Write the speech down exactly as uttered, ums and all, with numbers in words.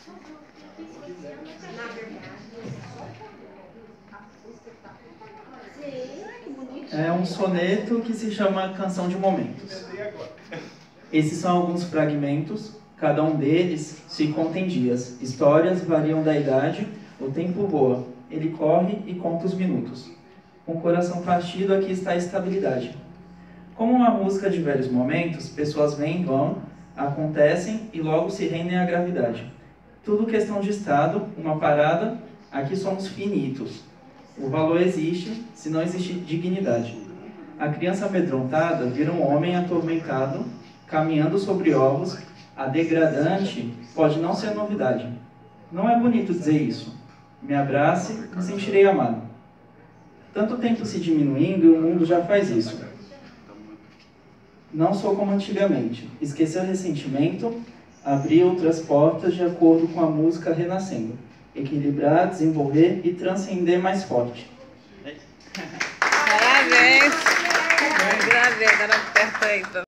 É um soneto que se chama Canção de Momentos. Esses são alguns fragmentos, cada um deles se contém dias. Histórias variam da idade, o tempo voa, ele corre e conta os minutos. Com o coração partido, aqui está a estabilidade. Como uma música de velhos momentos, pessoas vêm e vão, acontecem e logo se rendem à gravidade. Tudo questão de estado, uma parada, aqui somos finitos. O valor existe, se não existe dignidade. A criança amedrontada vira um homem atormentado, caminhando sobre ovos. A degradante pode não ser novidade. Não é bonito dizer isso. Me abrace, me sentirei amado. Tanto tempo se diminuindo e o mundo já faz isso. Não sou como antigamente. Esquecer ressentimento, abrir outras portas de acordo com a música renascendo. Equilibrar, desenvolver e transcender mais forte. Parabéns! Parabéns, era perfeito.